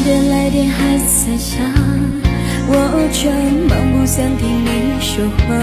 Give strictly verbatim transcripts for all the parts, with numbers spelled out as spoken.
你的来电还在响，我却忙不想听你说话。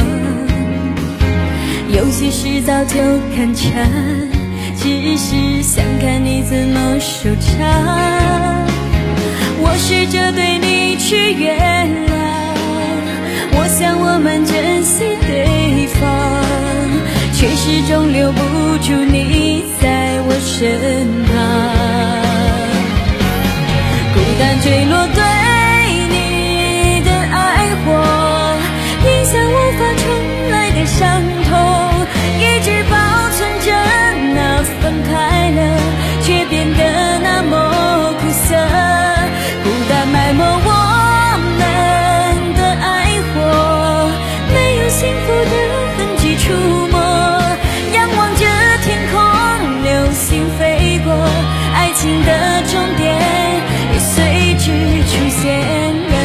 有些事早就看穿，只是想看你怎么收场。我试着对你去原谅，我想我们珍惜对方，却始终留不住你在我身旁。孤单坠落对你的爱火，影响无法重来的伤痛，一直保存着那份快乐，却变得那么苦涩。孤单埋没我们的爱火，没有幸福的痕迹触摸，仰望着天空，流星飞过，爱情的终点也随之出现了。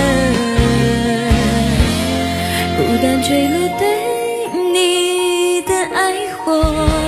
孤单坠落对你的爱火。